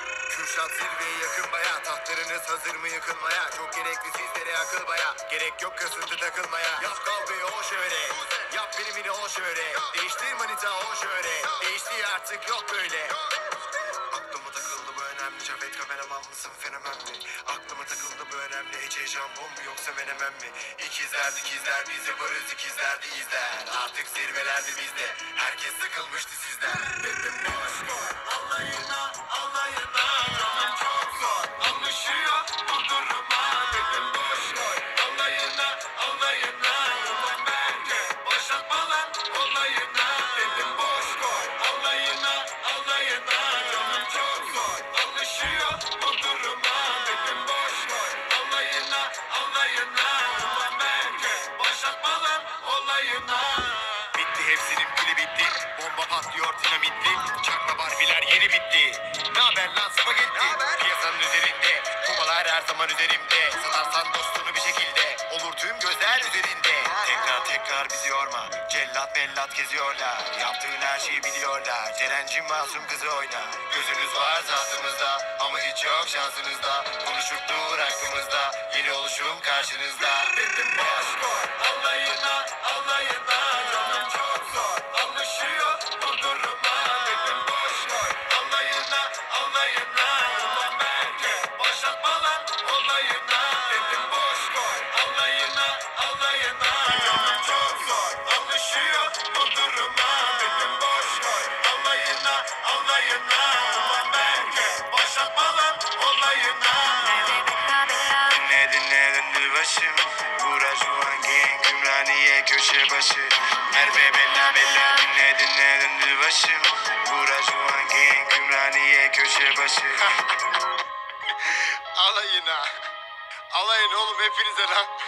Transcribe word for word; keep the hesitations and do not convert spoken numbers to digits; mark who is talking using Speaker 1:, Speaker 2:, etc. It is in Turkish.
Speaker 1: Kürşat zirveye yakın baya. Tahtlarınız hazır mı yıkılmaya? Çok gerekli sizlere akıl baya. Gerek yok kasıntı takılmaya. Yap kavgayı o şöyle. Yap bilimini o şöyle. Değiştir manita o şöyle. Değişti artık yok böyle. Aklıma takıldı bu önemli. Cavit kameraman mısın fenomen mi? Aklıma takıldı bu önemli. Ece jambon mu yoksa menemen mi? İkizler dikizler biz yaparız ikizler de izler. Artık zirvelerde bizde. Herkes sıkılmıştı sizden. Dedim boş boş. Alayına alayına. Canım çok zor. Anlaşıyor bu duruma. Dedim boş boş. Alayına alayına. Ulan bence boşaltma lan olayına. Dedim boş boş. Alayına alayına. Canım çok zor. Anlaşıyor bu duruma. Dedim boş boş. Alayına alayına. Ulan bence boşaltma lan olayına. Bitti hepsinin pili bitti. Bomba patlıyor dinamitli. Çakma barbiler yeni bitti. Naber lan spagetti? Piyasanın üzerinde. Kumalar her zaman üzerimde. Satarsan dostunu bir şekilde. Olur tüm gözler üzerinde. Tekrar tekrar bizi yorma. Cellat mellat geziyorlar. Yaptığın her şeyi biliyorlar. Ceren'cim masum kızı oyna. Gözünüz var zaatımızda. Ama hiç yok şansınızda. Konuşup dur hakkımızda. Yeni oluşum karşınızda. Dedim boş koy. Alayına alayına. Canım çok zor. Anlaşıyor bu duruma. Dedim boş koy. Alayına alayına. Ulan bence boşaltma lan olayına. Dedim boş koy. Alayına alayına. Canım çok zor. Anlaşıyor bu duruma. Dedim boş koy. Alayına alayına. Ulan bence boşaltma lan olayına. Dinle dinle döndü başım. Buğra Juan Gang Ümraniye köşe başı. Merve bella bella. Dinle dinle döndü başım. Buğra Juan Gang Ümraniye köşe başı. Alayına. Alayın oğlum hepinize lan.